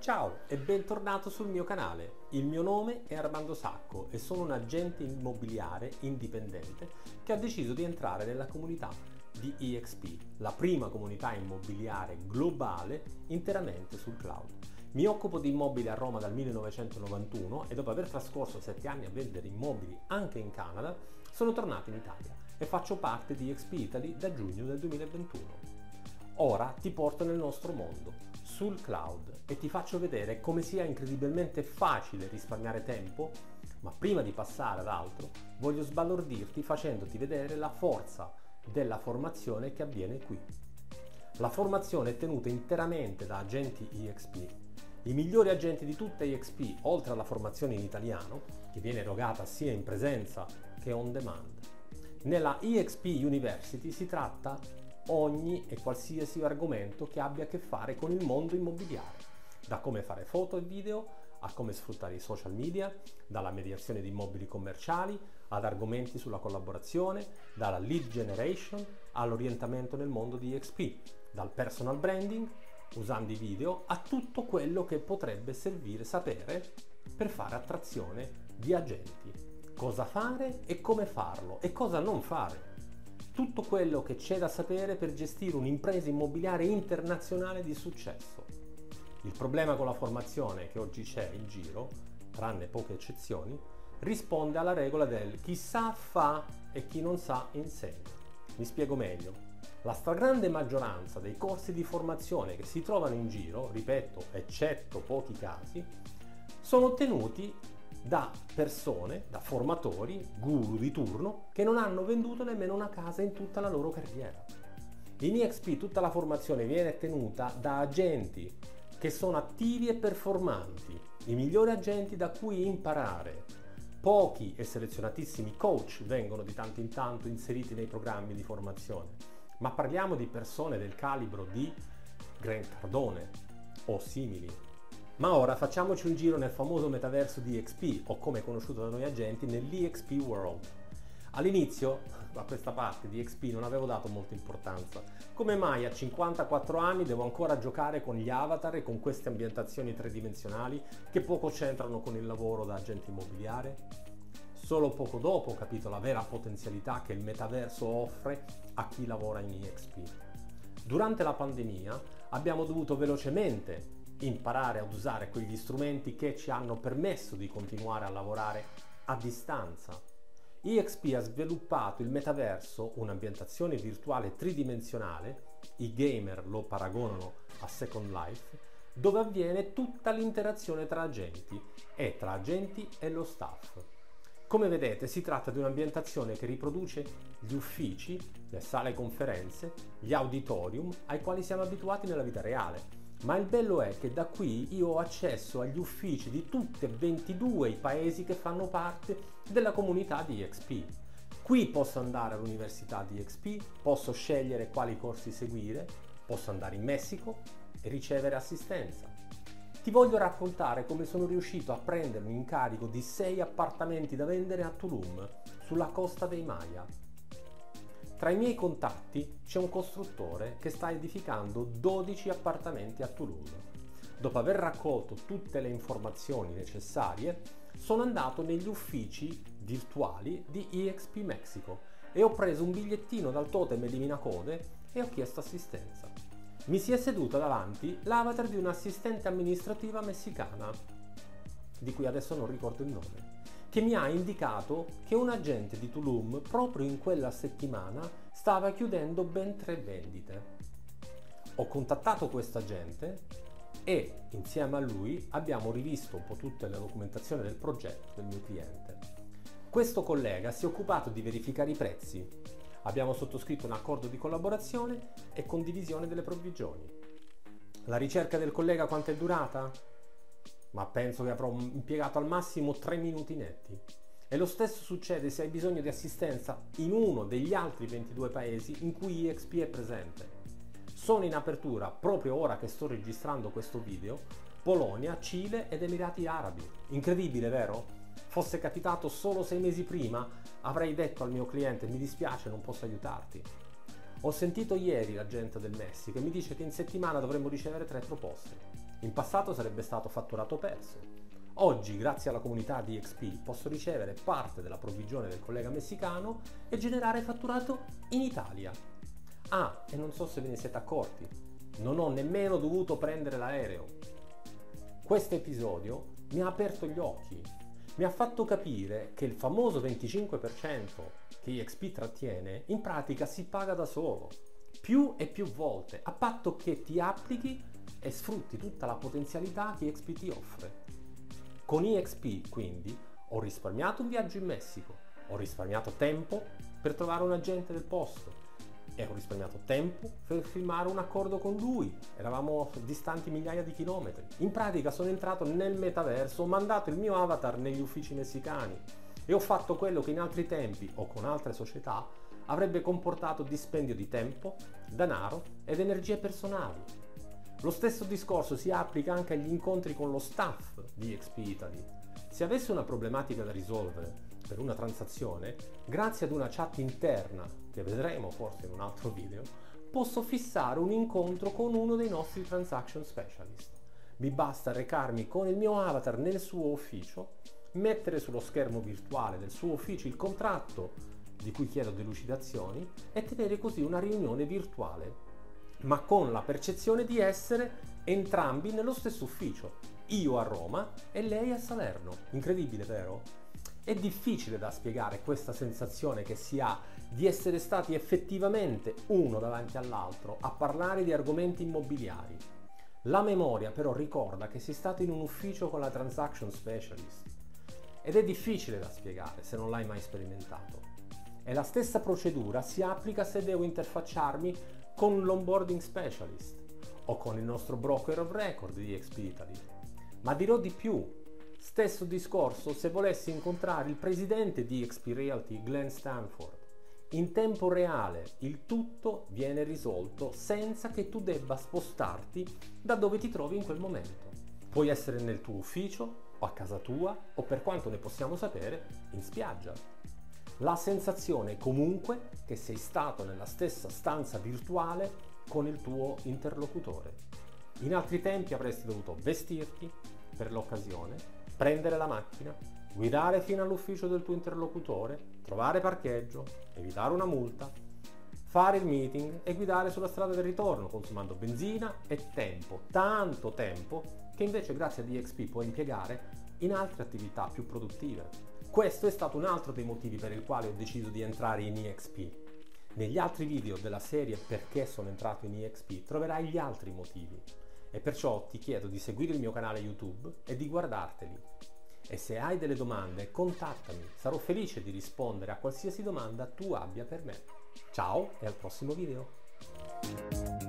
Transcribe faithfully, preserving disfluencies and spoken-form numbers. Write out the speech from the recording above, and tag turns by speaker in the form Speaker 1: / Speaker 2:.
Speaker 1: Ciao e bentornato sul mio canale. Il mio nome è Armando Sacco e sono un agente immobiliare indipendente che ha deciso di entrare nella comunità di E X P, la prima comunità immobiliare globale interamente sul cloud. Mi occupo di immobili a Roma dal millenovecentonovantuno e dopo aver trascorso sette anni a vendere immobili anche in Canada, sono tornato in Italia e faccio parte di E X P Italy da giugno del duemilaventuno. Ora ti porto nel nostro mondo, sul cloud, e ti faccio vedere come sia incredibilmente facile risparmiare tempo, ma prima di passare ad altro voglio sbalordirti facendoti vedere la forza della formazione che avviene qui. La formazione è tenuta interamente da agenti E X P. I migliori agenti di tutta E X P, oltre alla formazione in italiano, che viene erogata sia in presenza che on demand. Nella E X P University si tratta ogni e qualsiasi argomento che abbia a che fare con il mondo immobiliare, da come fare foto e video a come sfruttare i social media, dalla mediazione di immobili commerciali ad argomenti sulla collaborazione, dalla lead generation all'orientamento nel mondo di E X P, dal personal branding usando i video a tutto quello che potrebbe servire sapere per fare attrazione di agenti, cosa fare e come farlo e cosa non fare. Tutto quello che c'è da sapere per gestire un'impresa immobiliare internazionale di successo. Il problema con la formazione che oggi c'è in giro, tranne poche eccezioni, risponde alla regola del chi sa fa e chi non sa insegna. Mi spiego meglio. La stragrande maggioranza dei corsi di formazione che si trovano in giro, ripeto, eccetto pochi casi, sono ottenuti da persone, da formatori, guru di turno, che non hanno venduto nemmeno una casa in tutta la loro carriera. In E X P tutta la formazione viene tenuta da agenti che sono attivi e performanti, i migliori agenti da cui imparare. Pochi e selezionatissimi coach vengono di tanto in tanto inseriti nei programmi di formazione, ma parliamo di persone del calibro di Grant Cardone o simili. Ma ora facciamoci un giro nel famoso metaverso di E X P, o come è conosciuto da noi agenti, nell'E X P World. All'inizio, a questa parte di E X P non avevo dato molta importanza. Come mai a cinquantaquattro anni devo ancora giocare con gli avatar e con queste ambientazioni tridimensionali che poco c'entrano con il lavoro da agente immobiliare? Solo poco dopo ho capito la vera potenzialità che il metaverso offre a chi lavora in E X P. Durante la pandemia abbiamo dovuto velocemente imparare ad usare quegli strumenti che ci hanno permesso di continuare a lavorare a distanza. E X P ha sviluppato il metaverso, un'ambientazione virtuale tridimensionale, i gamer lo paragonano a Second Life, dove avviene tutta l'interazione tra agenti e tra agenti e lo staff. Come vedete si tratta di un'ambientazione che riproduce gli uffici, le sale conferenze, gli auditorium ai quali siamo abituati nella vita reale. Ma il bello è che da qui io ho accesso agli uffici di tutti e ventidue i paesi che fanno parte della comunità di E X P. Qui posso andare all'università di E X P, posso scegliere quali corsi seguire, posso andare in Messico e ricevere assistenza. Ti voglio raccontare come sono riuscito a prendere un incarico di sei appartamenti da vendere a Tulum, sulla costa dei Maya. Tra i miei contatti c'è un costruttore che sta edificando dodici appartamenti a Tulum. Dopo aver raccolto tutte le informazioni necessarie, sono andato negli uffici virtuali di E X P Mexico e ho preso un bigliettino dal totem eliminacode e ho chiesto assistenza. Mi si è seduta davanti l'avatar di un'assistente amministrativa messicana, di cui adesso non ricordo il nome, che mi ha indicato che un agente di Tulum proprio in quella settimana stava chiudendo ben tre vendite. Ho contattato questo agente e insieme a lui abbiamo rivisto un po' tutta la documentazione del progetto del mio cliente. Questo collega si è occupato di verificare i prezzi. Abbiamo sottoscritto un accordo di collaborazione e condivisione delle provvigioni. La ricerca del collega quanto è durata? Ma penso che avrò impiegato al massimo tre minuti netti. E lo stesso succede se hai bisogno di assistenza in uno degli altri ventidue paesi in cui E X P è presente. Sono in apertura, proprio ora che sto registrando questo video, Polonia, Cile ed Emirati Arabi. Incredibile, vero? Fosse capitato solo sei mesi prima, avrei detto al mio cliente: mi dispiace, non posso aiutarti. Ho sentito ieri l'agente del Messico e mi dice che in settimana dovremmo ricevere tre proposte. In passato sarebbe stato fatturato perso. Oggi, grazie alla comunità di E X P, posso ricevere parte della provvigione del collega messicano e generare fatturato in Italia. Ah, e non so se ve ne siete accorti, non ho nemmeno dovuto prendere l'aereo. Questo episodio mi ha aperto gli occhi, mi ha fatto capire che il famoso venticinque per cento che E X P trattiene in pratica si paga da solo, più e più volte, a patto che ti applichi e sfrutti tutta la potenzialità che E X P ti offre. Con E X P, quindi, ho risparmiato un viaggio in Messico, ho risparmiato tempo per trovare un agente del posto e ho risparmiato tempo per firmare un accordo con lui. Eravamo distanti migliaia di chilometri. In pratica sono entrato nel metaverso, ho mandato il mio avatar negli uffici messicani e ho fatto quello che in altri tempi o con altre società avrebbe comportato dispendio di tempo, denaro ed energie personali. Lo stesso discorso si applica anche agli incontri con lo staff di E X P Italy. Se avessi una problematica da risolvere per una transazione, grazie ad una chat interna, che vedremo forse in un altro video, posso fissare un incontro con uno dei nostri transaction specialist. Mi basta recarmi con il mio avatar nel suo ufficio, mettere sullo schermo virtuale del suo ufficio il contratto di cui chiedo delucidazioni e tenere così una riunione virtuale, ma con la percezione di essere entrambi nello stesso ufficio, io a Roma e lei a Salerno. Incredibile, vero? È difficile da spiegare questa sensazione che si ha di essere stati effettivamente uno davanti all'altro a parlare di argomenti immobiliari. La memoria però ricorda che sei stato in un ufficio con la transaction specialist ed è difficile da spiegare se non l'hai mai sperimentato. E la stessa procedura si applica se devo interfacciarmi con l'onboarding specialist o con il nostro broker of record di E X P Italy. Ma dirò di più, stesso discorso se volessi incontrare il presidente di E X P Realty, Glenn Stanford. In tempo reale il tutto viene risolto senza che tu debba spostarti da dove ti trovi in quel momento. Puoi essere nel tuo ufficio o a casa tua o, per quanto ne possiamo sapere, in spiaggia. La sensazione è comunque che sei stato nella stessa stanza virtuale con il tuo interlocutore. In altri tempi avresti dovuto vestirti per l'occasione, prendere la macchina, guidare fino all'ufficio del tuo interlocutore, trovare parcheggio, evitare una multa, fare il meeting e guidare sulla strada del ritorno, consumando benzina e tempo, tanto tempo che invece grazie ad E X P puoi impiegare in altre attività più produttive. Questo è stato un altro dei motivi per il quale ho deciso di entrare in E X P. Negli altri video della serie Perché sono entrato in E X P troverai gli altri motivi e perciò ti chiedo di seguire il mio canale YouTube e di guardarteli. E se hai delle domande, contattami, sarò felice di rispondere a qualsiasi domanda tu abbia per me. Ciao e al prossimo video!